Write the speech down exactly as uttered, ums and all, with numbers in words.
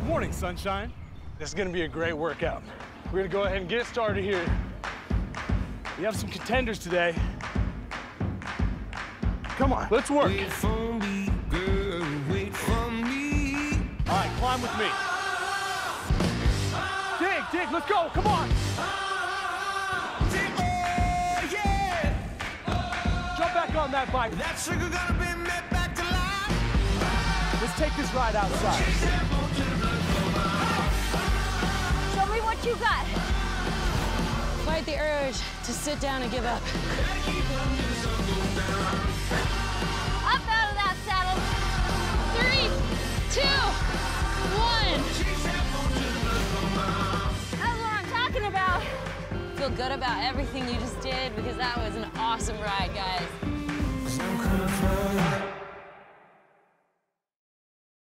Morning, sunshine. This is gonna be a great workout. We're gonna go ahead and get started here. We have some contenders today. Come on, let's work. Wait for me, girl, wait for me. All right, climb with me. Dig, dig, let's go, come on. Jump back on that bike. That sugar gonna bring me back to life. Let's take this ride outside. Show me what you got. Fight the urge to sit down and give up. Up out of that saddle. Three, two, one. That's what I'm talking about. Feel good about everything you just did because that was an awesome ride, guys. I'm coming for you.